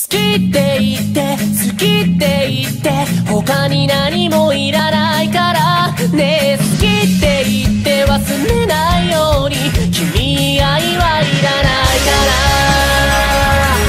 きって言って好きって言って他に何もいらないからねえ好きって言って忘れないように君以外はいらないから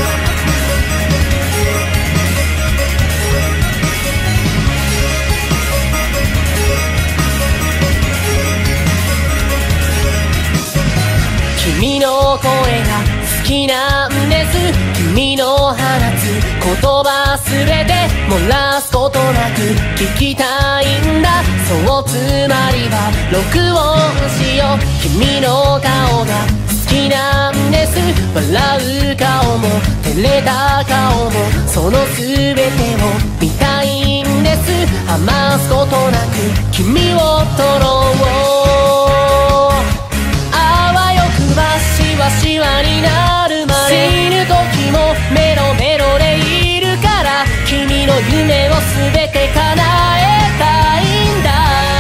君の声が好きなんです君の放つ言葉すべて漏らすことなく聞きたいんだそうつまりは録音しよう君の顔が好きなんです笑う顔も照れた顔もそのすべてを見たいんです余すことなく君を撮ろうあわよくばしわしわになるまで死ぬ時もメロメロでいるから君の夢を全て叶えたいんだ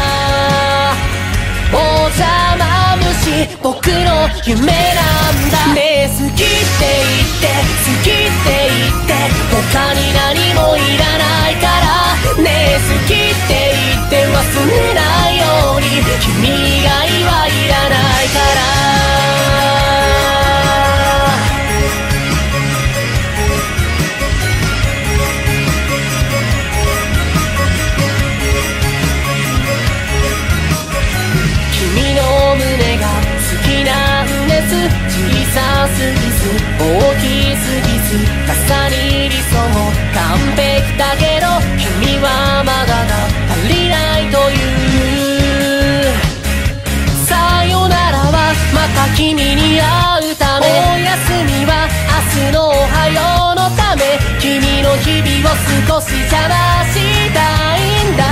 お邪魔虫僕の夢なんだねえ好きって言って好きって言って他に何もいらないからねえ好きって言って忘れないように君以外はいらないから君の胸が好きなんです小さすぎず大きすぎず重に理想完璧だけど君はまだが足りないというさよならはまた君に会うためおやすみは明日のおはようのため君の日々を少し邪魔したいんだ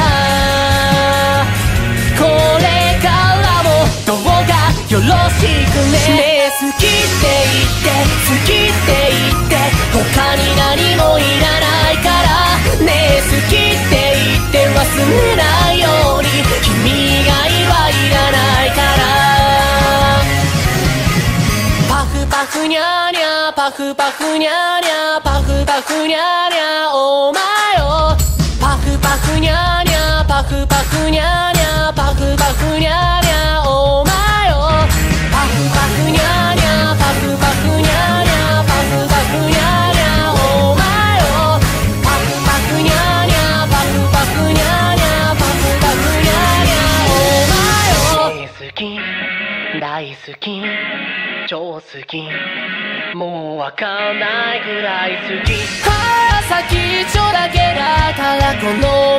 これからもどうかよろしくね好きって言って好きって言って他に何もいらないからねえ好きって言って忘れないように君以外はいらないからパフパフニャーニャーパフパフニャーニャーパフパフニャーニャーお前よパフパフニャーニャーパフパフニャーニャーパフパフニャーニャーお前よパフパフニャーニャーパフパフニャーニャーパフパフニャーニャーお前よパフパフニャーニャーパフパフニャーニャーパフパフニャーニャーお前よ好き大好き超好きもうわかんないくらい好きああ先っちょだけだからこの